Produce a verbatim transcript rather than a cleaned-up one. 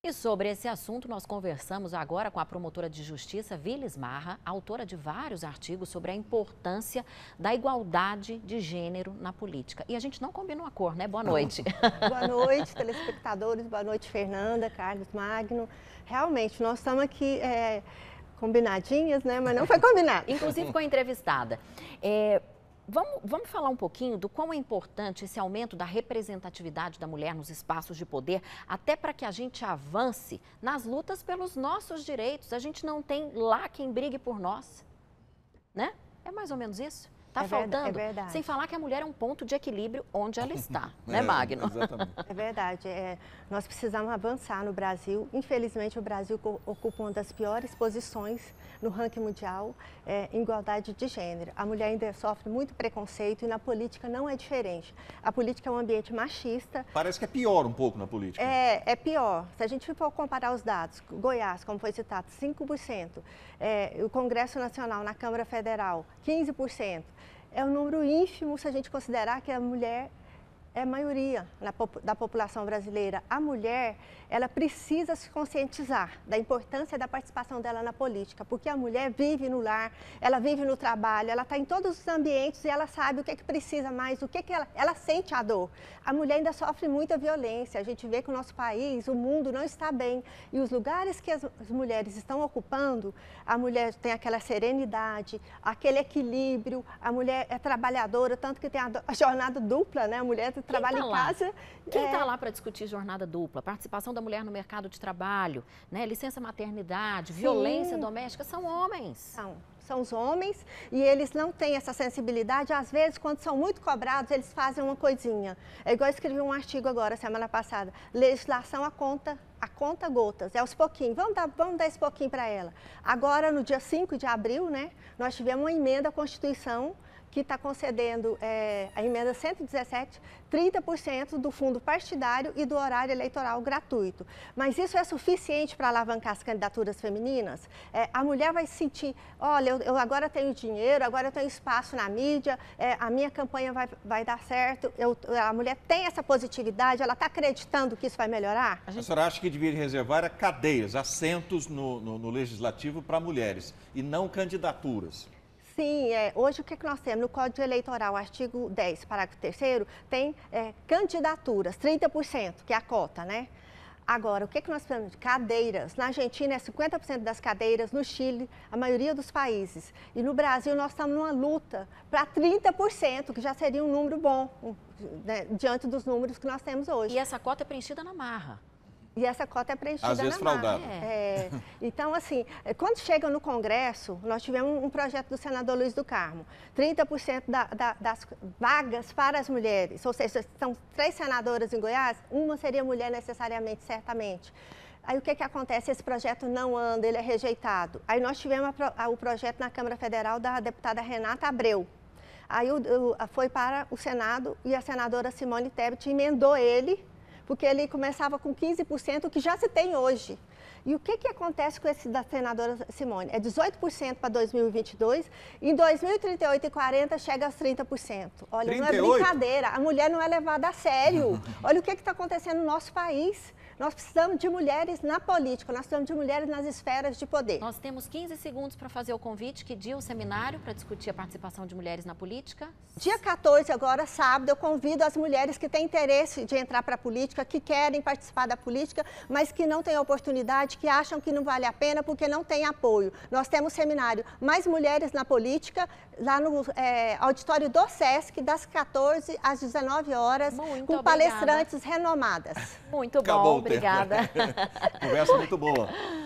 E sobre esse assunto, nós conversamos agora com a promotora de justiça, Vilis Marra, autora de vários artigos sobre a importância da igualdade de gênero na política. E a gente não combinou a cor, né? Boa noite. Boa noite, telespectadores. Boa noite, Fernanda, Carlos, Magno. Realmente, nós estamos aqui é, combinadinhas, né? Mas não foi combinado. Inclusive com a entrevistada. É, Vamos, vamos falar um pouquinho do quão é importante esse aumento da representatividade da mulher nos espaços de poder, até para que a gente avance nas lutas pelos nossos direitos. A gente não tem lá quem brigue por nós, né? É mais ou menos isso. Está é faltando, verdade, é verdade. Sem falar que a mulher é um ponto de equilíbrio onde ela está, né, É, Magno? Exatamente. É verdade. É, nós precisamos avançar no Brasil. Infelizmente, o Brasil ocupa uma das piores posições no ranking mundial é, em igualdade de gênero. A mulher ainda sofre muito preconceito e na política não é diferente. A política é um ambiente machista. Parece que é pior um pouco na política. É, é pior. Se a gente for comparar os dados, Goiás, como foi citado, cinco por cento. É, o Congresso Nacional, na Câmara Federal, quinze por cento. É um número ínfimo se a gente considerar que a mulher é a maioria na, da população brasileira. A mulher, ela precisa se conscientizar da importância da participação dela na política, porque a mulher vive no lar, ela vive no trabalho, ela está em todos os ambientes e ela sabe o que é que precisa mais, o que é que ela, ela sente a dor. A mulher ainda sofre muita violência, a gente vê que o nosso país, o mundo não está bem. E os lugares que as, as mulheres estão ocupando, a mulher tem aquela serenidade, aquele equilíbrio, a mulher é trabalhadora, tanto que tem a, a jornada dupla, né? A mulher trabalha tá em lá? casa. Quem está é... lá para discutir jornada dupla? Participação da mulher no mercado de trabalho, né? Licença maternidade, violência doméstica, são homens. São, são os homens e eles não têm essa sensibilidade. Às vezes, quando são muito cobrados, eles fazem uma coisinha. É igual eu escrevi um artigo agora, semana passada. Legislação a conta, a conta gotas, é aos pouquinhos. Vamos dar, vamos dar esse pouquinho para ela. Agora, no dia cinco de abril, né, nós tivemos uma emenda à Constituição que está concedendo é, a emenda cento e dezessete, trinta por cento do fundo partidário e do horário eleitoral gratuito. Mas isso é suficiente para alavancar as candidaturas femininas? É, a mulher vai se sentir, olha, eu, eu agora tenho dinheiro, agora eu tenho espaço na mídia, é, a minha campanha vai, vai dar certo, eu, a mulher tem essa positividade, ela está acreditando que isso vai melhorar? A, gente... a senhora acha que deveria reservar cadeias, assentos no, no, no legislativo para mulheres e não candidaturas? Sim, é, hoje o que, que nós temos? No Código Eleitoral, artigo dez, parágrafo terceiro, tem é, candidaturas, trinta por cento, que é a cota, né? Agora, o que, que nós temos? Cadeiras. Na Argentina é cinquenta por cento das cadeiras, no Chile, a maioria dos países. E no Brasil nós estamos numa luta para trinta por cento, que já seria um número bom, né, diante dos números que nós temos hoje. E essa cota é preenchida na marra. E essa cota é preenchida Às vezes na marra. fraudada. É. Então, assim, quando chega no Congresso, nós tivemos um projeto do senador Luiz do Carmo, trinta por cento da, da, das vagas para as mulheres, ou seja, são três senadoras em Goiás, uma seria mulher necessariamente, certamente. Aí o que, que acontece? Esse projeto não anda, ele é rejeitado. Aí nós tivemos a, a, o projeto na Câmara Federal da deputada Renata Abreu. Aí o, o, foi para o Senado e a senadora Simone Tebet emendou ele, porque ele começava com quinze por cento, o que já se tem hoje. E o que, que acontece com esse da senadora Simone? É dezoito por cento para dois mil e vinte e dois, e em dois mil e trinta e oito e quarenta chega aos trinta por cento. Olha, trinta e oito? Não é brincadeira, a mulher não é levada a sério. Olha o que está acontecendo no nosso país. Nós precisamos de mulheres na política, nós precisamos de mulheres nas esferas de poder. Nós temos quinze segundos para fazer o convite. Que dia o seminário para discutir a participação de mulheres na política? Dia quatorze, agora, sábado, eu convido as mulheres que têm interesse de entrar para a política, que querem participar da política, mas que não têm oportunidade, que acham que não vale a pena porque não tem apoio. Nós temos seminário Mais Mulheres na Política, lá no é, auditório do SESC, das quatorze às dezenove horas, Muito com obrigada. Palestrantes renomadas. Muito bom, Acabou o tempo. obrigada. Conversa muito boa.